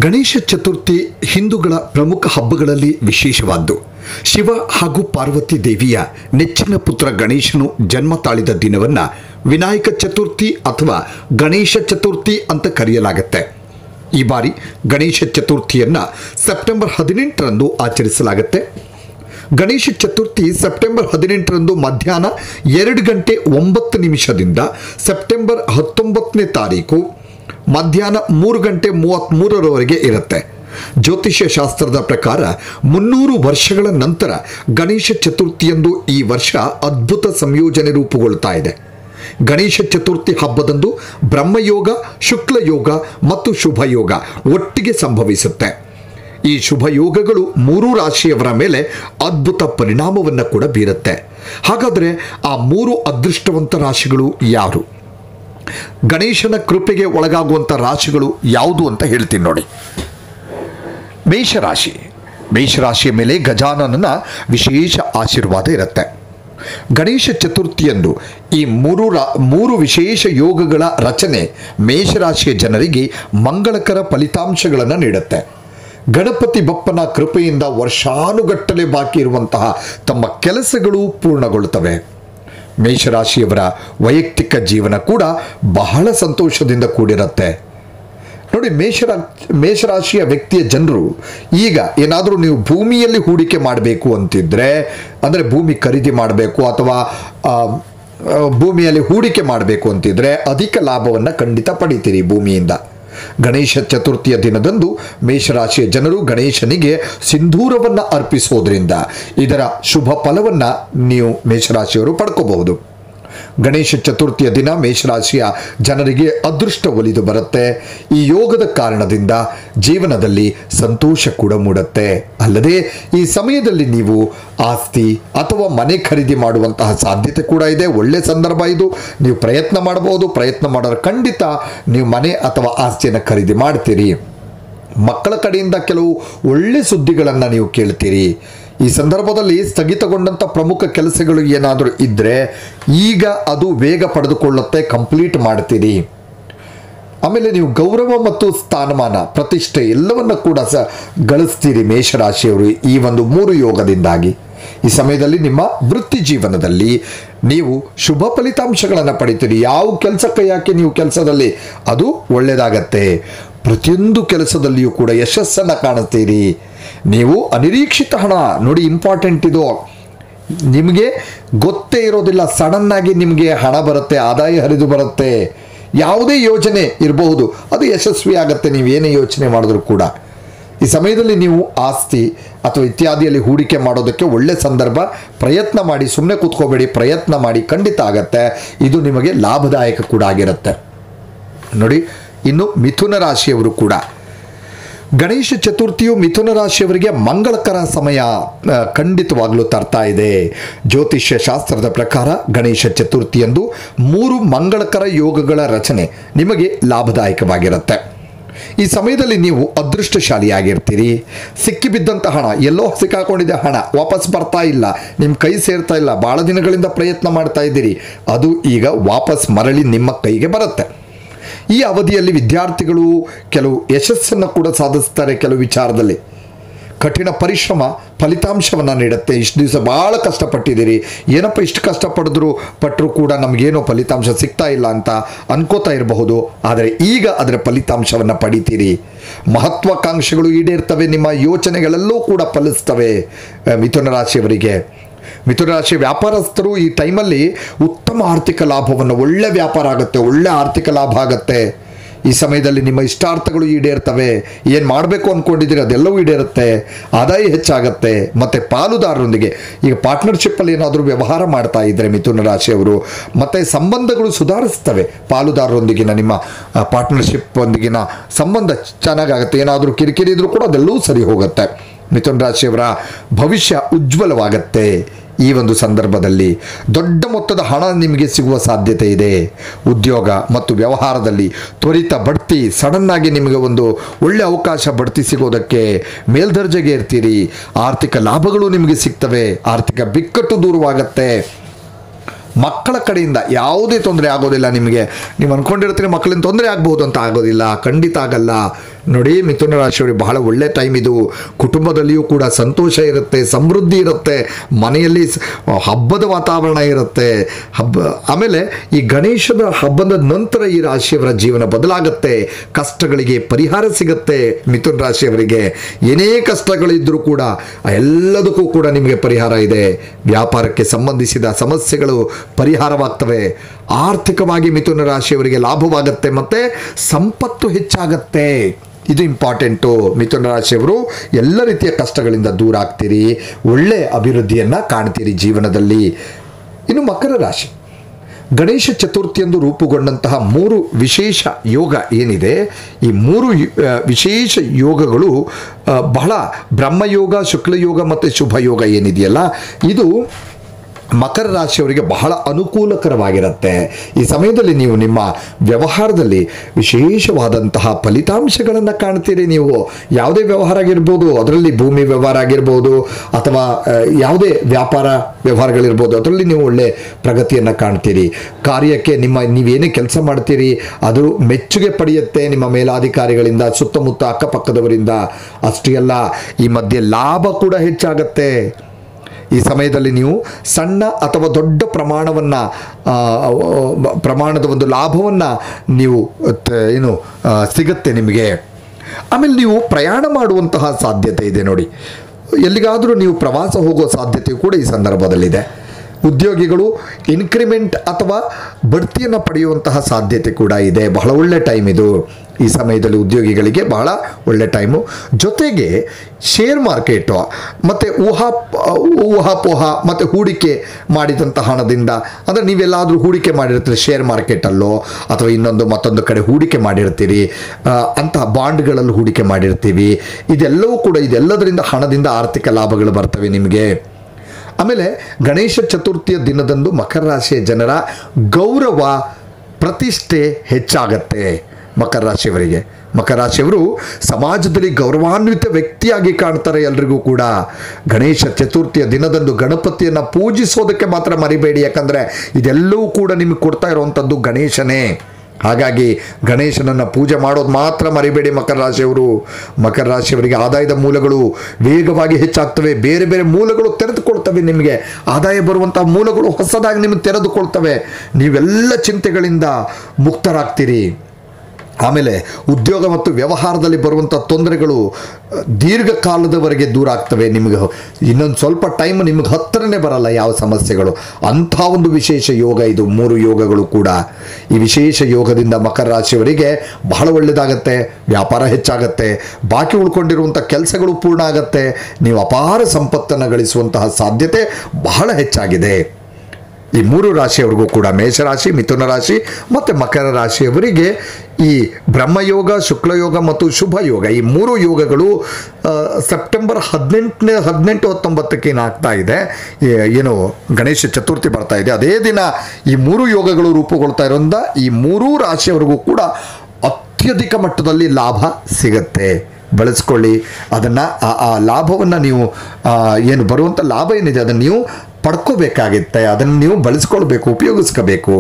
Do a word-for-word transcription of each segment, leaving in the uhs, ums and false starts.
ಗಣೇಶ ಚತುರ್ಥಿ ಹಿಂದೂಗಳ ಪ್ರಮುಖ ಹಬ್ಬಗಳಲ್ಲಿ ವಿಶೇಷವಾದ್ದು. ಶಿವ ಹಾಗೂ ಪಾರ್ವತಿ ದೇವಿಯ ನೆಚ್ಚಿನ ಪುತ್ರ ಗಣೇಶನು ಜನ್ಮ ತಾಳಿದ ದಿನವನ್ನು ವಿನಾಯಕ ಚತುರ್ಥಿ ಅಥವಾ ಗಣೇಶ ಚತುರ್ಥಿ ಅಂತ ಕರೆಯಲಾಗುತ್ತೆ. ಈ ಬಾರಿ ಗಣೇಶ ಚತುರ್ಥಿಯನ್ನು ಸೆಪ್ಟೆಂಬರ್ ಹದಿನೆಂಟರಂದು ಆಚರಿಸಲಾಗುತ್ತೆ. ಗಣೇಶ ಚತುರ್ಥಿ ಸೆಪ್ಟೆಂಬರ್ ಹದಿನೆಂಟರಂದು ಮಧ್ಯಾಹ್ನ ಎರಡು ಗಂಟೆ ಒಂಬತ್ತು ನಿಮಿಷದಿಂದ ಸೆಪ್ಟೆಂಬರ್ ಹತ್ತೊಂಬತ್ತನೇ ತಾರೀಕು ಮಧ್ಯಾಹ್ನ ಮೂರು ಗಂಟೆ ಮೂವತ್ತ್ಮೂರರವರೆಗೆ ಇರುತ್ತೆ. ಜ್ಯೋತಿಷ್ಯ ಶಾಸ್ತ್ರದ ಪ್ರಕಾರ ಮುನ್ನೂರು ವರ್ಷಗಳ ನಂತರ ಗಣೇಶ ಚತುರ್ಥಿಯಂದು ಈ ವರ್ಷ ಅದ್ಭುತ ಸಂಯೋಜನೆ ರೂಪುಗೊಳ್ತಾ ಇದೆ. ಗಣೇಶ ಚತುರ್ಥಿ ಹಬ್ಬದಂದು ಬ್ರಹ್ಮಯೋಗ, ಶುಕ್ಲಯೋಗ ಮತ್ತು ಶುಭಯೋಗ ಒಟ್ಟಿಗೆ ಸಂಭವಿಸುತ್ತೆ. ಈ ಶುಭ ಯೋಗಗಳು ಮೂರೂ ರಾಶಿಯವರ ಮೇಲೆ ಅದ್ಭುತ ಪರಿಣಾಮವನ್ನು ಕೂಡ ಬೀರುತ್ತೆ. ಹಾಗಾದರೆ ಆ ಮೂರು ಅದೃಷ್ಟವಂತ ರಾಶಿಗಳು ಯಾರು? ಗಣೇಶನ ಕೃಪೆಗೆ ಒಳಗಾಗುವಂಥ ರಾಶಿಗಳು ಯಾವುದು ಅಂತ ಹೇಳ್ತೀನಿ ನೋಡಿ. ಮೇಷರಾಶಿ. ಮೇಷರಾಶಿಯ ಮೇಲೆ ಗಜಾನನನ ವಿಶೇಷ ಆಶೀರ್ವಾದ ಇರುತ್ತೆ. ಗಣೇಶ ಚತುರ್ಥಿಯಂದು ಈ ಮೂರು ರಾ ಮೂರು ವಿಶೇಷ ಯೋಗಗಳ ರಚನೆ ಮೇಷರಾಶಿಯ ಜನರಿಗೆ ಮಂಗಳಕರ ಫಲಿತಾಂಶಗಳನ್ನು ನೀಡುತ್ತೆ. ಗಣಪತಿ ಬಪ್ಪನ ಕೃಪೆಯಿಂದ ವರ್ಷಾನುಗಟ್ಟಲೆ ಬಾಕಿ ಇರುವಂತಹ ತಮ್ಮ ಕೆಲಸಗಳು ಪೂರ್ಣಗೊಳ್ಳುತ್ತವೆ. ಮೇಷರಾಶಿಯವರ ವೈಯಕ್ತಿಕ ಜೀವನ ಕೂಡ ಬಹಳ ಸಂತೋಷದಿಂದ ಕೂಡಿರುತ್ತೆ. ನೋಡಿ, ಮೇಷರಾ ಮೇಷರಾಶಿಯ ವ್ಯಕ್ತಿಯ ಜನರು ಈಗ ಏನಾದರೂ ನೀವು ಭೂಮಿಯಲ್ಲಿ ಹೂಡಿಕೆ ಮಾಡಬೇಕು ಅಂತಿದ್ರೆ, ಅಂದರೆ ಭೂಮಿ ಖರೀದಿ ಮಾಡಬೇಕು ಅಥವಾ ಭೂಮಿಯಲ್ಲಿ ಹೂಡಿಕೆ ಮಾಡಬೇಕು ಅಂತಿದ್ರೆ ಅಧಿಕ ಲಾಭವನ್ನು ಖಂಡಿತ ಪಡಿತೀರಿ ಭೂಮಿಯಿಂದ. ಗಣೇಶ ಚತುರ್ಥಿಯ ದಿನದಂದು ಮೇಷರಾಶಿಯ ಜನರು ಗಣೇಶನಿಗೆ ಸಿಂಧೂರವನ್ನು ಅರ್ಪಿಸೋದ್ರಿಂದ ಇದರ ಶುಭ ಫಲವನ್ನು ನೀವು ಮೇಷರಾಶಿಯವರು ಪಡ್ಕೋಬಹುದು. ಗಣೇಶ ಚತುರ್ಥಿಯ ದಿನ ಮೇಷರಾಶಿಯ ಜನರಿಗೆ ಅದೃಷ್ಟ ಒಲಿದು ಬರುತ್ತೆ. ಈ ಯೋಗದ ಕಾರಣದಿಂದ ಜೀವನದಲ್ಲಿ ಸಂತೋಷ ಕೂಡ ಮೂಡುತ್ತೆ. ಅಲ್ಲದೆ ಈ ಸಮಯದಲ್ಲಿ ನೀವು ಆಸ್ತಿ ಅಥವಾ ಮನೆ ಖರೀದಿ ಮಾಡುವಂತಹ ಸಾಧ್ಯತೆ ಕೂಡ ಇದೆ. ಒಳ್ಳೆ ಸಂದರ್ಭ ಇದು. ನೀವು ಪ್ರಯತ್ನ ಮಾಡಬಹುದು. ಪ್ರಯತ್ನ ಮಾಡೋರು ಖಂಡಿತ ನೀವು ಮನೆ ಅಥವಾ ಆಸ್ತಿಯನ್ನು ಖರೀದಿ ಮಾಡ್ತೀರಿ. ಮಕ್ಕಳ ಕಡೆಯಿಂದ ಕೆಲವು ಒಳ್ಳೆ ಸುದ್ದಿಗಳನ್ನು ನೀವು ಕೇಳ್ತೀರಿ. ಈ ಸಂದರ್ಭದಲ್ಲಿ ಸ್ಥಗಿತಗೊಂಡಂಥ ಪ್ರಮುಖ ಕೆಲಸಗಳು ಏನಾದರೂ ಇದ್ದರೆ ಈಗ ಅದು ವೇಗ ಪಡೆದುಕೊಳ್ಳುತ್ತೆ, ಕಂಪ್ಲೀಟ್ ಮಾಡ್ತೀರಿ. ಆಮೇಲೆ ನೀವು ಗೌರವ ಮತ್ತು ಸ್ಥಾನಮಾನ, ಪ್ರತಿಷ್ಠೆ ಎಲ್ಲವನ್ನು ಕೂಡ ಸ ಗಳಿಸ್ತೀರಿ ಮೇಷರಾಶಿಯವರು ಈ ಒಂದು ಮೂರು ಯೋಗದಿಂದಾಗಿ. ಈ ಸಮಯದಲ್ಲಿ ನಿಮ್ಮ ವೃತ್ತಿ ಜೀವನದಲ್ಲಿ ನೀವು ಶುಭ ಫಲಿತಾಂಶಗಳನ್ನು ಪಡಿತೀರಿ. ಯಾವ ಕೆಲಸಕ್ಕೆ ಯಾಕೆ ನೀವು ಕೆಲಸದಲ್ಲಿ ಅದು ಒಳ್ಳೆಯದಾಗತ್ತೆ. ಪ್ರತಿಯೊಂದು ಕೆಲಸದಲ್ಲಿಯೂ ಕೂಡ ಯಶಸ್ಸನ್ನು ಕಾಣುತ್ತೀರಿ. ನೀವು ಅನಿರೀಕ್ಷಿತ ಹಣ ನೋಡಿ, ಇಂಪಾರ್ಟೆಂಟ್ ಇದು. ನಿಮಗೆ ಗೊತ್ತೇ ಇರೋದಿಲ್ಲ, ಸಡನ್ನಾಗಿ ನಿಮಗೆ ಹಣ ಬರುತ್ತೆ, ಆದಾಯ ಹರಿದು ಬರುತ್ತೆ. ಯಾವುದೇ ಯೋಜನೆ ಇರಬಹುದು, ಅದು ಯಶಸ್ವಿ ಆಗುತ್ತೆ ನೀವೇನೇ ಯೋಚನೆ ಮಾಡಿದ್ರೂ ಕೂಡ. ಈ ಸಮಯದಲ್ಲಿ ನೀವು ಆಸ್ತಿ ಅಥವಾ ಇತ್ಯಾದಿಯಲ್ಲಿ ಹೂಡಿಕೆ ಮಾಡೋದಕ್ಕೆ ಒಳ್ಳೆ ಸಂದರ್ಭ. ಪ್ರಯತ್ನ ಮಾಡಿ, ಸುಮ್ಮನೆ ಕೂತ್ಕೋಬೇಡಿ, ಪ್ರಯತ್ನ ಮಾಡಿ, ಖಂಡಿತ ಆಗತ್ತೆ. ಇದು ನಿಮಗೆ ಲಾಭದಾಯಕ ಕೂಡ ಆಗಿರುತ್ತೆ ನೋಡಿ. ಇನ್ನು ಮಿಥುನ ರಾಶಿಯವರು ಕೂಡ ಗಣೇಶ ಚತುರ್ಥಿಯು ಮಿಥುನ ರಾಶಿಯವರಿಗೆ ಮಂಗಳಕರ ಸಮಯ ಖಂಡಿತವಾಗಲೂ ತರ್ತಾ ಇದೆ. ಜ್ಯೋತಿಷ್ಯ ಶಾಸ್ತ್ರದ ಪ್ರಕಾರ ಗಣೇಶ ಚತುರ್ಥಿಯಂದು ಮೂರು ಮಂಗಳಕರ ಯೋಗಗಳ ರಚನೆ ನಿಮಗೆ ಲಾಭದಾಯಕವಾಗಿರುತ್ತೆ. ಈ ಸಮಯದಲ್ಲಿ ನೀವು ಅದೃಷ್ಟಶಾಲಿಯಾಗಿರ್ತೀರಿ. ಸಿಕ್ಕಿಬಿದ್ದಂಥ ಹಣ, ಎಲ್ಲೋ ಸಿಕ್ಕಾಕೊಂಡಿದ್ದ ಹಣ ವಾಪಸ್ ಬರ್ತಾ ಇಲ್ಲ, ನಿಮ್ಮ ಕೈ ಸೇರ್ತಾ ಇಲ್ಲ, ಭಾಳ ದಿನಗಳಿಂದ ಪ್ರಯತ್ನ ಮಾಡ್ತಾ ಇದ್ದೀರಿ, ಅದು ಈಗ ವಾಪಸ್ ಮರಳಿ ನಿಮ್ಮ ಕೈಗೆ ಬರುತ್ತೆ. ಈ ಅವಧಿಯಲ್ಲಿ ವಿದ್ಯಾರ್ಥಿಗಳು ಕೆಲವು ಯಶಸ್ಸನ್ನು ಕೂಡ ಸಾಧಿಸ್ತಾರೆ. ಕೆಲವು ವಿಚಾರದಲ್ಲಿ ಕಠಿಣ ಪರಿಶ್ರಮ ಫಲಿತಾಂಶವನ್ನು ನೀಡುತ್ತೆ. ಇಷ್ಟು ದಿವಸ ಭಾಳ ಕಷ್ಟಪಟ್ಟಿದ್ದೀರಿ, ಏನಪ್ಪ ಇಷ್ಟು ಕಷ್ಟಪಡಿದ್ರು ಪಟ್ಟರು ಕೂಡ ನಮಗೇನೋ ಫಲಿತಾಂಶ ಸಿಗ್ತಾ ಇಲ್ಲ ಅಂತ ಅನ್ಕೋತಾ ಇರಬಹುದು. ಆದರೆ ಈಗ ಅದರ ಫಲಿತಾಂಶವನ್ನು ಪಡಿತೀರಿ. ಮಹತ್ವಾಕಾಂಕ್ಷೆಗಳು ಈಡೇರ್ತವೆ. ನಿಮ್ಮ ಯೋಚನೆಗಳೆಲ್ಲೂ ಕೂಡ ಫಲಿಸ್ತವೆ ಮಿಥುನ ರಾಶಿಯವರಿಗೆ. ಮಿಥುನ ರಾಶಿ ವ್ಯಾಪಾರಸ್ಥರು ಈ ಟೈಮಲ್ಲಿ ಉತ್ತಮ ಆರ್ಥಿಕ ಲಾಭವನ್ನು, ಒಳ್ಳೆ ವ್ಯಾಪಾರ ಆಗುತ್ತೆ, ಒಳ್ಳೆ ಆರ್ಥಿಕ ಲಾಭ ಆಗುತ್ತೆ. ಈ ಸಮಯದಲ್ಲಿ ನಿಮ್ಮ ಇಷ್ಟಾರ್ಥಗಳು ಈಡೇರ್ತವೆ. ಏನು ಮಾಡಬೇಕು ಅಂದ್ಕೊಂಡಿದ್ದೀರಿ ಅದೆಲ್ಲವೂ ಈಡೇರುತ್ತೆ. ಆದಾಯ ಹೆಚ್ಚಾಗತ್ತೆ. ಮತ್ತು ಪಾಲುದಾರರೊಂದಿಗೆ ಈಗ ಪಾರ್ಟ್ನರ್ಶಿಪ್ಪಲ್ಲಿ ಏನಾದರೂ ವ್ಯವಹಾರ ಮಾಡ್ತಾ ಇದ್ದರೆ ಮಿಥುನ ರಾಶಿಯವರು, ಮತ್ತು ಸಂಬಂಧಗಳು ಸುಧಾರಿಸ್ತವೆ. ಪಾಲುದಾರರೊಂದಿಗಿನ ನಿಮ್ಮ ಪಾರ್ಟ್ನರ್ಶಿಪ್ ಒಂದಿಗಿನ ಸಂಬಂಧ ಚೆನ್ನಾಗಾಗುತ್ತೆ. ಏನಾದರೂ ಕಿರಿಕಿರಿ ಇದ್ರೂ ಕೂಡ ಅದೆಲ್ಲವೂ ಸರಿ ಹೋಗುತ್ತೆ. ಮಿಥುನ ರಾಶಿಯವರ ಭವಿಷ್ಯ ಉಜ್ವಲವಾಗತ್ತೆ. ಈ ಒಂದು ಸಂದರ್ಭದಲ್ಲಿ ದೊಡ್ಡ ಮೊತ್ತದ ಹಣ ನಿಮಗೆ ಸಿಗುವ ಸಾಧ್ಯತೆ ಇದೆ. ಉದ್ಯೋಗ ಮತ್ತು ವ್ಯವಹಾರದಲ್ಲಿ ತ್ವರಿತ ಬಡ್ತಿ, ಸಡನ್ನಾಗಿ ನಿಮಗೆ ಒಂದು ಒಳ್ಳೆಯ ಅವಕಾಶ ಬಡ್ತಿ ಸಿಗೋದಕ್ಕೆ ಮೇಲ್ದರ್ಜೆಗೆ ಇರ್ತೀರಿ. ಆರ್ಥಿಕ ಲಾಭಗಳು ನಿಮಗೆ ಸಿಗ್ತವೆ. ಆರ್ಥಿಕ ಬಿಕ್ಕಟ್ಟು ದೂರವಾಗತ್ತೆ. ಮಕ್ಕಳ ಕಡೆಯಿಂದ ಯಾವುದೇ ತೊಂದರೆ ಆಗೋದಿಲ್ಲ ನಿಮಗೆ. ನೀವು ಅಂದ್ಕೊಂಡಿರ್ತೀರಿ ಮಕ್ಕಳಿಂದ ತೊಂದರೆ ಆಗ್ಬೋದು ಅಂತ, ಆಗೋದಿಲ್ಲ, ಖಂಡಿತ ಆಗಲ್ಲ. ನೋಡಿ ಮಿಥುನ ರಾಶಿಯವರಿಗೆ ಬಹಳ ಒಳ್ಳೆ ಟೈಮ್ ಇದು. ಕುಟುಂಬದಲ್ಲಿಯೂ ಕೂಡ ಸಂತೋಷ ಇರುತ್ತೆ, ಸಮೃದ್ಧಿ ಇರುತ್ತೆ, ಮನೆಯಲ್ಲಿ ಹಬ್ಬದ ವಾತಾವರಣ ಇರುತ್ತೆ. ಹಬ್ಬ ಆಮೇಲೆ ಈ ಗಣೇಶನ ಹಬ್ಬದ ನಂತರ ಈ ರಾಶಿಯವರ ಜೀವನ ಬದಲಾಗುತ್ತೆ. ಕಷ್ಟಗಳಿಗೆ ಪರಿಹಾರ ಸಿಗುತ್ತೆ. ಮಿಥುನ ರಾಶಿಯವರಿಗೆ ಏನೇ ಕಷ್ಟಗಳಿದ್ದರೂ ಕೂಡ ಎಲ್ಲದಕ್ಕೂ ಕೂಡ ನಿಮಗೆ ಪರಿಹಾರ ಇದೆ. ವ್ಯಾಪಾರಕ್ಕೆ ಸಂಬಂಧಿಸಿದ ಸಮಸ್ಯೆಗಳು ಪರಿಹಾರವಾಗ್ತವೆ. ಆರ್ಥಿಕವಾಗಿ ಮಿಥುನ ರಾಶಿಯವರಿಗೆ ಲಾಭವಾಗುತ್ತೆ ಮತ್ತು ಸಂಪತ್ತು ಹೆಚ್ಚಾಗತ್ತೆ. ಇದು ಇಂಪಾರ್ಟೆಂಟು. ಮಿಥುನ ರಾಶಿಯವರು ಎಲ್ಲ ರೀತಿಯ ಕಷ್ಟಗಳಿಂದ ದೂರ ಆಗ್ತೀರಿ, ಒಳ್ಳೆ ಅಭಿವೃದ್ಧಿಯನ್ನು ಕಾಣ್ತೀರಿ ಜೀವನದಲ್ಲಿ. ಇನ್ನು ಮಕರ ರಾಶಿ, ಗಣೇಶ ಚತುರ್ಥಿಯಂದು ರೂಪುಗೊಂಡಂತಹ ಮೂರು ವಿಶೇಷ ಯೋಗ ಏನಿದೆ, ಈ ಮೂರು ವಿಶೇಷ ಯೋಗಗಳು ಬಹಳ ಬ್ರಹ್ಮಯೋಗ, ಶುಕ್ಲಯೋಗ ಮತ್ತು ಶುಭ ಯೋಗ ಏನಿದೆಯಲ್ಲ, ಇದು ಮಕರ ರಾಶಿಯವರಿಗೆ ಬಹಳ ಅನುಕೂಲಕರವಾಗಿರುತ್ತೆ. ಈ ಸಮಯದಲ್ಲಿ ನೀವು ನಿಮ್ಮ ವ್ಯವಹಾರದಲ್ಲಿ ವಿಶೇಷವಾದಂತಹ ಫಲಿತಾಂಶಗಳನ್ನು ಕಾಣ್ತೀರಿ. ನೀವು ಯಾವುದೇ ವ್ಯವಹಾರ ಆಗಿರ್ಬೋದು, ಅದರಲ್ಲಿ ಭೂಮಿ ವ್ಯವಹಾರ ಆಗಿರ್ಬೋದು ಅಥವಾ ಯಾವುದೇ ವ್ಯಾಪಾರ ವ್ಯವಹಾರಗಳಿರ್ಬೋದು, ಅದರಲ್ಲಿ ನೀವು ಒಳ್ಳೆ ಪ್ರಗತಿಯನ್ನು ಕಾಣ್ತೀರಿ. ಕಾರ್ಯಕ್ಕೆ ನಿಮ್ಮ ನೀವೇನೇ ಕೆಲಸ ಮಾಡ್ತೀರಿ ಅದು ಮೆಚ್ಚುಗೆ ಪಡೆಯುತ್ತೆ ನಿಮ್ಮ ಮೇಲಾಧಿಕಾರಿಗಳಿಂದ, ಸುತ್ತಮುತ್ತ ಅಕ್ಕಪಕ್ಕದವರಿಂದ. ಅಷ್ಟೇ ಅಲ್ಲ, ಈ ಮಧ್ಯೆ ಲಾಭ ಕೂಡ ಹೆಚ್ಚಾಗತ್ತೆ. ಈ ಸಮಯದಲ್ಲಿ ನೀವು ಸಣ್ಣ ಅಥವಾ ದೊಡ್ಡ ಪ್ರಮಾಣವನ್ನು ಪ್ರಮಾಣದ ಒಂದು ಲಾಭವನ್ನು ನೀವು ಏನು ಸಿಗುತ್ತೆ ನಿಮಗೆ. ಆಮೇಲೆ ನೀವು ಪ್ರಯಾಣ ಮಾಡುವಂತಹ ಸಾಧ್ಯತೆ ಇದೆ ನೋಡಿ. ಎಲ್ಲಿಗಾದರೂ ನೀವು ಪ್ರವಾಸ ಹೋಗೋ ಸಾಧ್ಯತೆಯು ಕೂಡ ಈ ಸಂದರ್ಭದಲ್ಲಿದೆ. ಉದ್ಯೋಗಿಗಳು ಇನ್ಕ್ರಿಮೆಂಟ್ ಅಥವಾ ಬಡ್ತಿಯನ್ನು ಪಡೆಯುವಂತಹ ಸಾಧ್ಯತೆ ಕೂಡ ಇದೆ. ಬಹಳ ಒಳ್ಳೆ ಟೈಮ್ ಇದು. ಈ ಸಮಯದಲ್ಲಿ ಉದ್ಯೋಗಿಗಳಿಗೆ ಬಹಳ ಒಳ್ಳೆ ಟೈಮು. ಜೊತೆಗೆ ಶೇರ್ ಮಾರ್ಕೆಟು ಮತ್ತು ಊಹಾ ಊಹಾಪೋಹ ಮತ್ತು ಹೂಡಿಕೆ ಮಾಡಿದಂಥ ಹಣದಿಂದ, ಅಂದರೆ ನೀವೆಲ್ಲಾದರೂ ಹೂಡಿಕೆ ಮಾಡಿರ್ತೀರಿ ಶೇರ್ ಮಾರ್ಕೆಟಲ್ಲೋ ಅಥವಾ ಇನ್ನೊಂದು ಮತ್ತೊಂದು ಕಡೆ ಹೂಡಿಕೆ ಮಾಡಿರ್ತೀರಿ, ಅಂತಹ ಬಾಂಡ್ಗಳಲ್ಲಿ ಹೂಡಿಕೆ ಮಾಡಿರ್ತೀವಿ. ಇದೆಲ್ಲವೂ ಕೂಡ ಇದೆಲ್ಲದರಿಂದ ಹಣದಿಂದ ಆರ್ಥಿಕ ಲಾಭಗಳು ಬರ್ತವೆ ನಿಮಗೆ. ಆಮೇಲೆ ಗಣೇಶ ಚತುರ್ಥಿಯ ದಿನದಂದು ಮಕರ ರಾಶಿಯ ಜನರ ಗೌರವ ಪ್ರತಿಷ್ಠೆ ಹೆಚ್ಚಾಗತ್ತೆ. ಮಕರ ರಾಶಿಯವರಿಗೆ ಮಕರ ರಾಶಿಯವರು ಸಮಾಜದಲ್ಲಿ ಗೌರವಾನ್ವಿತ ವ್ಯಕ್ತಿಯಾಗಿ ಕಾಣ್ತಾರೆ ಎಲ್ರಿಗೂ ಕೂಡ. ಗಣೇಶ ಚತುರ್ಥಿಯ ದಿನದಂದು ಗಣಪತಿಯನ್ನು ಪೂಜಿಸೋದಕ್ಕೆ ಮಾತ್ರ ಮರಿಬೇಡಿ, ಯಾಕಂದರೆ ಇದೆಲ್ಲವೂ ಕೂಡ ನಿಮಗೆ ಕೊಡ್ತಾ ಇರುವಂಥದ್ದು ಗಣೇಶನೇ. ಹಾಗಾಗಿ ಗಣೇಶನನ್ನು ಪೂಜೆ ಮಾಡೋದು ಮಾತ್ರ ಮರಿಬೇಡಿ ಮಕರ ರಾಶಿಯವರು. ಮಕರ ರಾಶಿಯವರಿಗೆ ಆದಾಯದ ಮೂಲಗಳು ವೇಗವಾಗಿ ಹೆಚ್ಚಾಗ್ತವೆ. ಬೇರೆ ಬೇರೆ ಮೂಲಗಳು ತೆರೆದುಕೊಳ್ತವೆ. ನಿಮಗೆ ಆದಾಯ ಬರುವಂಥ ಮೂಲಗಳು ಹೊಸದಾಗಿ ನಿಮಗೆ ತೆರೆದುಕೊಳ್ತವೆ. ನೀವೆಲ್ಲ ಚಿಂತೆಗಳಿಂದ ಮುಕ್ತರಾಗ್ತೀರಿ. ಆಮೇಲೆ ಉದ್ಯೋಗ ಮತ್ತು ವ್ಯವಹಾರದಲ್ಲಿ ಬರುವಂಥ ತೊಂದರೆಗಳು ದೀರ್ಘಕಾಲದವರೆಗೆ ದೂರ ಆಗ್ತವೆ. ನಿಮಗೆ ಇನ್ನೊಂದು ಸ್ವಲ್ಪ ಟೈಮ್ ನಿಮಗೆ ಹತ್ತಿರನೇ ಬರಲ್ಲ ಯಾವ ಸಮಸ್ಯೆಗಳು. ಅಂಥ ಒಂದು ವಿಶೇಷ ಯೋಗ ಇದು, ಮೂರು ಯೋಗಗಳು ಕೂಡ. ಈ ವಿಶೇಷ ಯೋಗದಿಂದ ಮಕರ ರಾಶಿಯವರಿಗೆ ಬಹಳ ಒಳ್ಳೆಯದಾಗತ್ತೆ. ವ್ಯಾಪಾರ ಹೆಚ್ಚಾಗತ್ತೆ, ಬಾಕಿ ಉಳ್ಕೊಂಡಿರುವಂಥ ಕೆಲಸಗಳು ಪೂರ್ಣ ಆಗತ್ತೆ, ನೀವು ಅಪಾರ ಸಂಪತ್ತನ್ನು ಗಳಿಸುವಂತಹ ಸಾಧ್ಯತೆ ಬಹಳ ಹೆಚ್ಚಾಗಿದೆ. ಈ ಮೂರು ರಾಶಿಯವರಿಗೂ ಕೂಡ, ಮೇಷರಾಶಿ, ಮಿಥುನ ರಾಶಿ ಮತ್ತು ಮಕರ ರಾಶಿಯವರಿಗೆ ಈ ಬ್ರಹ್ಮಯೋಗ, ಶುಕ್ಲಯೋಗ ಮತ್ತು ಶುಭ ಯೋಗ, ಈ ಮೂರು ಯೋಗಗಳು ಸೆಪ್ಟೆಂಬರ್ ಹದಿನೆಂಟನೇ ಹದಿನೆಂಟು ಹತ್ತೊಂಬತ್ತಕ್ಕೆ ಏನಾಗ್ತಾ ಇದೆ, ಏನು ಗಣೇಶ ಚತುರ್ಥಿ ಬರ್ತಾ ಇದೆ, ಅದೇ ದಿನ ಈ ಮೂರು ಯೋಗಗಳು ರೂಪುಗೊಳ್ತಾ ಇರೋದ್ರಿಂದ ಈ ಮೂರೂ ರಾಶಿಯವರಿಗೂ ಕೂಡ ಅತ್ಯಧಿಕ ಮಟ್ಟದಲ್ಲಿ ಲಾಭ ಸಿಗತ್ತೆ. ಬಳಸ್ಕೊಳ್ಳಿ ಅದನ್ನು. ಆ ಲಾಭವನ್ನು ನೀವು ಏನು ಬರುವಂಥ ಲಾಭ ಏನಿದೆ ಅದನ್ನು ನೀವು ಪಡ್ಕೋಬೇಕಾಗುತ್ತೆ. ಅದನ್ನು ನೀವು ಬಳಸ್ಕೊಳ್ಬೇಕು, ಉಪಯೋಗಿಸ್ಕೋಬೇಕು.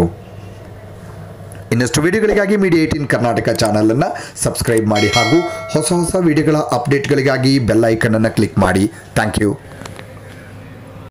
ಇನ್ನಷ್ಟು ವಿಡಿಯೋಗಳಿಗಾಗಿ ಮೀಡಿಯಾ ಏಟೀನ್ ಕರ್ನಾಟಕ ಚಾನಲನ್ನು ಸಬ್ಸ್ಕ್ರೈಬ್ ಮಾಡಿ ಹಾಗೂ ಹೊಸ ಹೊಸ ವಿಡಿಯೋಗಳ ಅಪ್ಡೇಟ್ಗಳಿಗಾಗಿ ಬೆಲ್ ಐಕನನ್ನು ಕ್ಲಿಕ್ ಮಾಡಿ. Thank you.